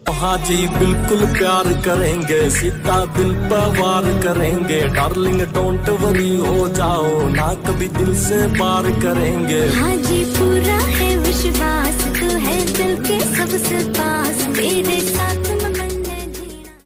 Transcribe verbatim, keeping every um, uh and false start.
हाँ जी बिल्कुल प्यार करेंगे, सीधा दिल पर वार करेंगे। डार्लिंग डोंट वरी, हो जाओ ना कभी दिल से पार करेंगे। हाँ जी पूरा है विश्वास, तू है दिल के सबसे पास, तेरे